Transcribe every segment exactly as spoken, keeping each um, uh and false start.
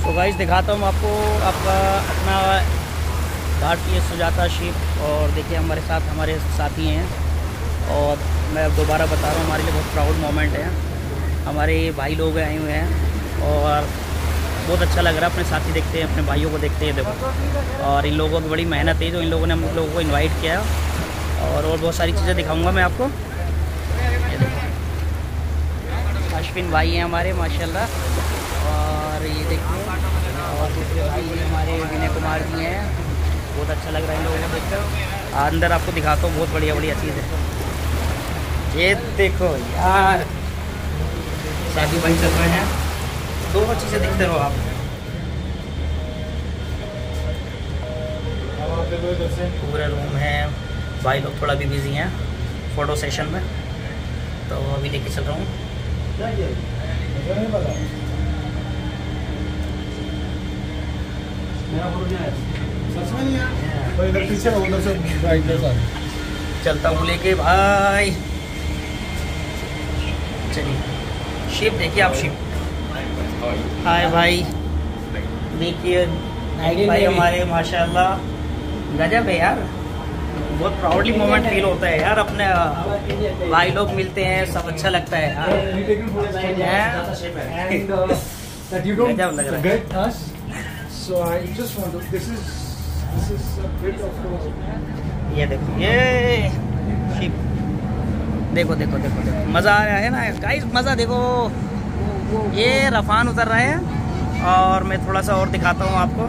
तो गाइस दिखाता हूँ आपको आपका अपना भारतीय सुजाता शिप। और देखिए हमारे साथ हमारे साथी हैं और मैं दोबारा बता रहा हूँ हमारे लिए बहुत प्राउड मोमेंट है। हमारे भाई लोग आए हुए हैं और बहुत अच्छा लग रहा है, अपने साथी देखते हैं, अपने भाइयों को देखते हैं देखो। और इन लोगों की बड़ी मेहनत है जो इन लोगों ने हम लोगों को इन्वाइट किया और और बहुत सारी चीज़ें दिखाऊंगा मैं आपको। ये देखो अश्विन भाई हैं हमारे माशाल्लाह, और ये देखिए और दूसरे भाई हमारे विनय कुमार जी हैं। बहुत अच्छा लग रहा है इन लोगों को देखकर। अंदर आपको दिखाता हूँ, बहुत बढ़िया बढ़िया चीज़ है। ये देखो यार शादी भाई चल रहे हैं, दोनों चीज़ें देखते रहो आप। पूरा रूम है, भाई लोग थोड़ा भी बिजी हैं फ़ोटो सेशन में, तो अभी लेके चल रहा हूँ। चलता हूँ लेके भाई। चलिए शिप देखिए आप, शिप। हाय भाई, देखिए भाई हमारे माशाल्लाह गजब है यार। बहुत प्राउडली मोमेंट फील होता है यार, अपने भाई लोग मिलते हैं, सब अच्छा लगता है यार। गजब लग रहा है। So I just want to. This is this is a bit of a. ये देखो ये शिप, देखो देखो देखो देखो मज़ा आ रहा है ना गाइस, मज़ा देखो। ये रफान उतर रहा है और मैं थोड़ा सा और दिखाता हूँ आपको।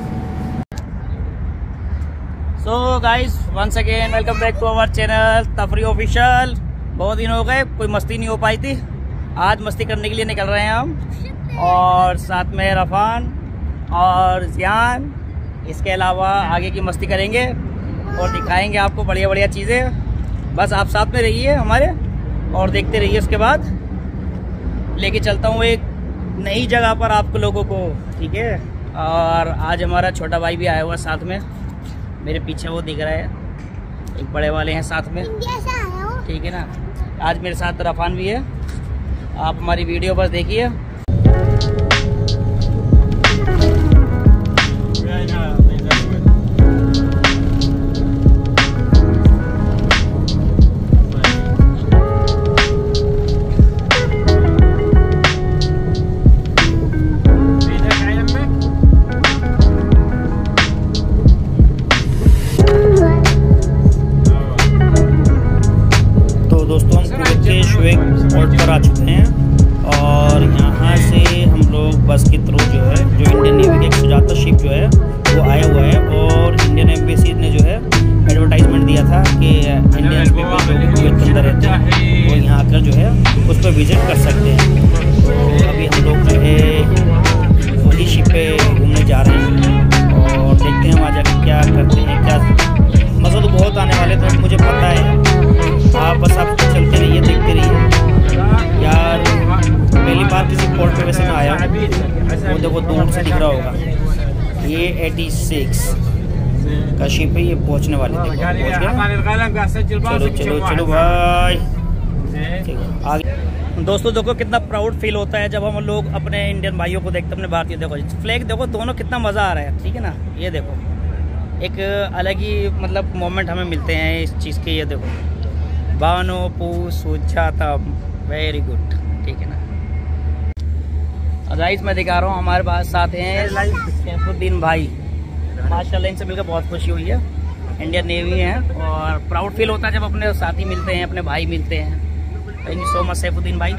So guys once again welcome back to our channel Tafri official. बहुत दिन हो गए, कोई मस्ती नहीं हो पाई थी, आज मस्ती करने के लिए निकल रहे हैं हम, और साथ में रफान और जियान। इसके अलावा आगे की मस्ती करेंगे और दिखाएंगे आपको बढ़िया बढ़िया चीज़ें। बस आप साथ में रहिए हमारे और देखते रहिए। उसके बाद लेके चलता हूँ एक नई जगह पर आप लोगों को, ठीक है। और आज हमारा छोटा भाई भी आया हुआ साथ में, मेरे पीछे वो दिख रहा है, एक बड़े वाले हैं साथ में, ठीक है ना। आज मेरे साथ रफान भी है। आप हमारी वीडियो बस देखिए। पोर्ट पर आ चुके हैं और यहाँ से हम लोग बस के थ्रू जो है, जो इंडियन नेवी की एक सुजाता शिप जो है वो आया हुआ है। और इंडियन एम्बेसी ने जो है एडवर्टाइजमेंट दिया था कि इंडियंस में जो कुवैत के अंदर रहते हैं वो यहाँ आकर जो है उस पर विज़िट कर सकते हैं। तो अभी हम लोग जो है वही शिप पे घूमने जा रहे हैं और देखते हैं वहाँ जाकर क्या करते हैं। क्या मज़ा तो बहुत आने वाले, तो मुझे पता है। आप बस आप चलते रहिए, देखते रहिए यार। पहली बार किसी पोर्ट पे वैसे मैं आया हूँ, वो देखो दूर से दिख रहा होगा। ये छियासी का शिप है, ये पहुँचने वाले थे, चलो चलो चलो भाई आगे। दोस्तों देखो कितना प्राउड फील होता है जब हम लोग अपने इंडियन भाइयों को देखते, अपने भारतीय। देखो फ्लैग देखो दोनों, कितना मज़ा आ रहा है, ठीक है ना। ये देखो एक अलग ही मतलब मोमेंट हमें मिलते हैं इस चीज़ के। ये देखो बानो पू सुजाता, वेरी गुड, ठीक है ना। गाइस मैं दिखा रहा हूँ हमारे पास साथ हैं सैफुद्दीन भाई, माशाल्लाह इनसे मिलकर बहुत खुशी हुई है। इंडियन नेवी हैं और प्राउड फील होता है जब अपने साथी मिलते हैं, अपने भाई मिलते हैं। Thank you so much Saifuddin भाई।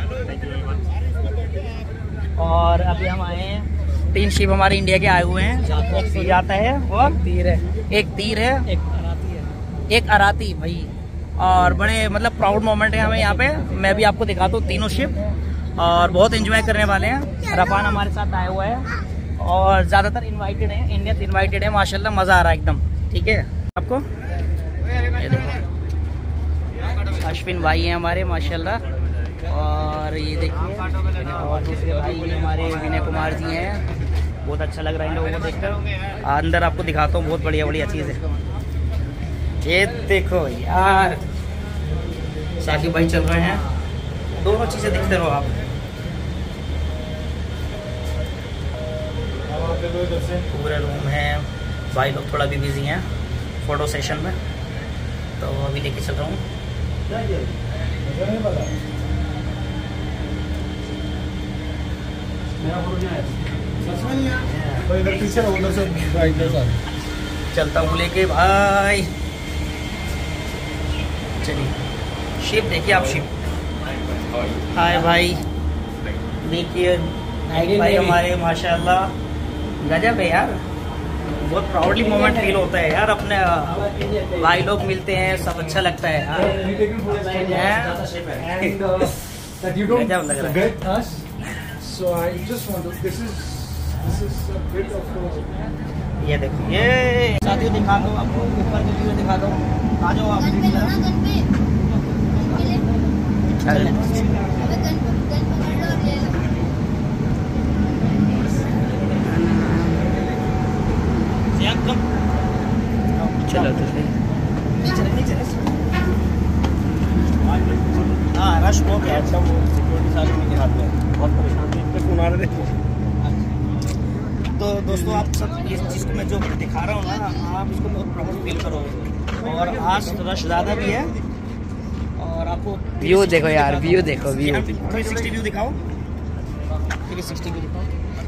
और अभी हम आए हैं, तीन शिप हमारे इंडिया के आए हुए हैं। एक सुजाता है और तीर है, एक तीर है, एक अराती है, एक अराती भाई। और बड़े मतलब प्राउड मोमेंट है हमें यहाँ पे। मैं भी आपको दिखाता हूँ तीनों शिप, और बहुत एंजॉय करने वाले हैं। रफान हमारे साथ आया हुआ है और ज़्यादातर इनवाइटेड है, इंडियंस इनवाइटेड है। माशाल्लाह मज़ा आ रहा है एकदम, ठीक है। आपको ये देखो अश्विन भाई हैं हमारे माशाल्लाह, और ये देखिए और दूसरे भाई हमारे विनय कुमार जी हैं। बहुत अच्छा लग रहा है इन लोगों को देखकर। अंदर आपको दिखाता हूँ, बहुत बढ़िया बढ़िया चीज़ है। ये देखो यार शादी भाई चल रहे हैं, दोनों चीज़ें देखते रहो आप। पूरे रूम है। भाई लोग थोड़ा भी बिजी हैं फोटो सेशन में, तो अभी लेके चल रहा हूँ। चलता हूँ लेके भाई। चलिए शिप देखिए आप, शिप। हाय भाई, देखिए भाई हमारे माशाल्लाह गजब है यार। बहुत प्राउडली मोमेंट फील होता है यार, अपने भाई लोग मिलते हैं, सब अच्छा लगता है यार। गजब लग रहा है। So I just want to. This is this is a bit of. ये देखो, ये साथियों दिखा दो आपको, ऊपर के व्यू दिखा दो। आ जाओ आप। चलो तो सही। हाँ रश हो गया, सब सिक्योरिटी सारे उनके हाथ में, बहुत परेशान थे, इतने फोन आ रहे थे। तो दोस्तों आप सब इस चीज़ को मैं जो दिखा रहा हूँ ना, आप इसको बहुत प्राउड फील करोगे। और आज रश ज़्यादा भी है, और आपको व्यू देखो यार, व्यू देखो, व्यू थ्री सिक्सटी व्यू दिखाओ, थ्री सिक्सटी व्यू दिखाओ।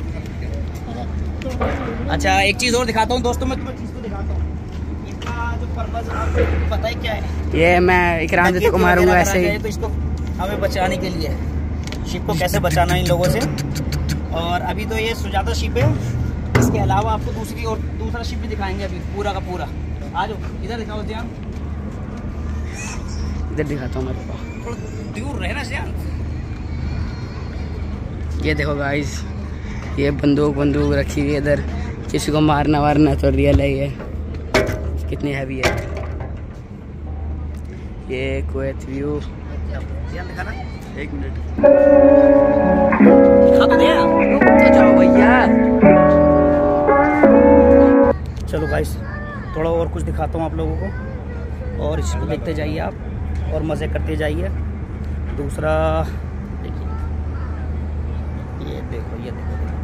अच्छा एक चीज़ और दिखाता हूँ दोस्तों, मैं तुम्हें चीज़ को दिखाता हूँ। इसका जो पर्पस आपको पता है क्या है? ये मैं इकराम दत्ता को मारूंगा ऐसे ही, तो इसको हमें बचाने के लिए, शिप को कैसे बचाना इन लोगों से। और अभी तो ये सुजाता शिप है, इसके अलावा आपको दूसरी और दूसरा शिप भी दिखाएंगे अभी, पूरा का पूरा। आ जाओ इधर दिखाओ ध्यान, इधर दिखाता हूँ मेरे को, थोड़ा दूर रहना ध्यान। ये देखो गाइस, ये बंदूक बंदूक रखी हुई है इधर, किसी को मारना वारना तो रियल है। ये कितनी हैवी है। ये कुवैत व्यू, ध्यान दिखाना, एक मिनट। दिखा तो दिया, तो जाओ भैया। चलो गाइस थोड़ा और कुछ दिखाता हूँ आप लोगों को, और इसको देखते जाइए आप और मज़े करते जाइए। दूसरा देखिए, ये देखो, ये देखो, देखो।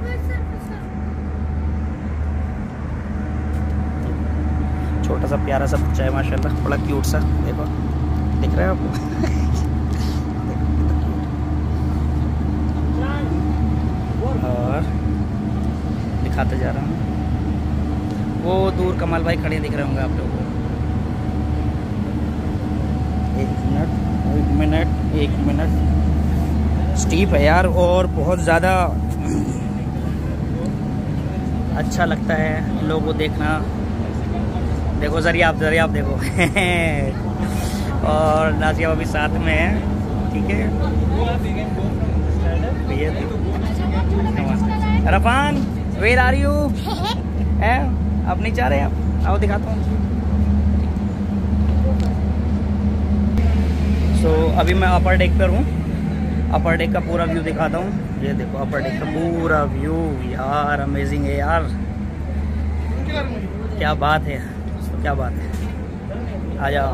छोटा सा प्यारा सा बच्चा है माशाल्लाह, बड़ा क्यूट सा, देखो दिख रहा है आपको। और दिखाते जा रहा हूँ, वो दूर कमाल भाई खड़े दिख रहे होंगे आप लोगों को। एक मिनट एक मिनट एक मिनट स्टीप है यार, और बहुत ज़्यादा अच्छा लगता है इन लोगों को देखना। देखो जरिया आप जरिया आप देखो। और नाजिया अभी साथ में है, ठीक है। ये रफान, वेयर आर यू? है आप नहीं चाह रहे? आप आओ दिखाता हूँ। सो so, अभी मैं अपर डेक पर हूँ, अपर डेक का पूरा व्यू दिखाता हूँ। ये देखो अपर डेक का पूरा व्यू यार, अमेजिंग है यार, क्या बात है, क्या बात है। आ जाओ।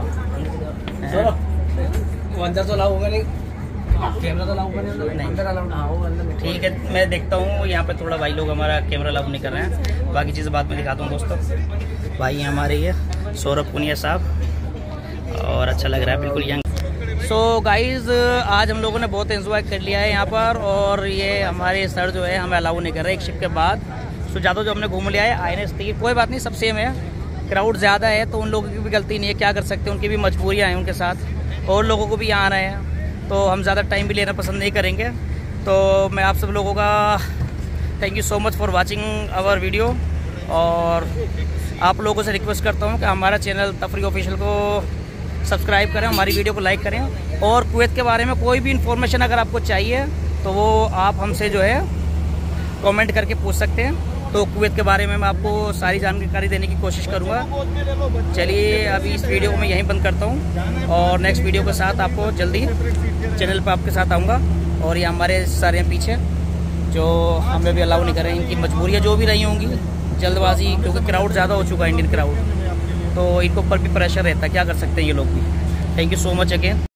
अंदर तो लाऊंगा नहीं, कैमरा तो लाऊंगा नहीं, अंदर लाऊंगा। ठीक है मैं देखता हूँ, यहाँ पे थोड़ा भाई लोग हमारा कैमरा लाभ नहीं कर रहे हैं, बाकी चीज़ें बाद में दिखाता हूँ दोस्तों। भाई हमारे ये सौरभ पुनिया साहब, और अच्छा लग रहा है बिल्कुल यंग। सो गाइज आज हम लोगों ने बहुत एंजॉय कर लिया है यहाँ पर, और ये हमारे सर जो है हमें अलाउ नहीं कर रहे एक शिफ्ट के बाद। सो ज़्यादा जो हमने घूम लिया है आई एन एस तीर, कोई बात नहीं, सब सेम है। क्राउड ज़्यादा है तो उन लोगों की भी गलती नहीं है, क्या कर सकते हैं, उनकी भी मजबूरियाँ हैं उनके साथ, और लोगों को भी यहाँ आना है, तो हम ज़्यादा टाइम भी लेना पसंद नहीं करेंगे। तो मैं आप सब लोगों का thank you so much for watching our video, और आप लोगों से रिक्वेस्ट करता हूँ कि हमारा चैनल तफरी ऑफिशियल को सब्सक्राइब करें, हमारी वीडियो को लाइक करें, और कुवैत के बारे में कोई भी इन्फॉर्मेशन अगर आपको चाहिए तो वो आप हमसे जो है कमेंट करके पूछ सकते हैं। तो कुवैत के बारे में मैं आपको सारी जानकारी देने की कोशिश करूँगा। चलिए अभी इस वीडियो को मैं यहीं बंद करता हूँ, और नेक्स्ट वीडियो के साथ आपको जल्दी चैनल पर आपके साथ आऊँगा। और ये हमारे सर हैं पीछे जो हमें भी अलाउ नहीं कर रहे हैं, इनकी मजबूरियाँ जो भी रही होंगी, जल्दबाजी, क्योंकि क्राउड ज़्यादा हो चुका है, इंडियन क्राउड, तो इनके ऊपर भी प्रेशर रहता है, क्या कर सकते हैं ये लोग भी। Thank you so much again.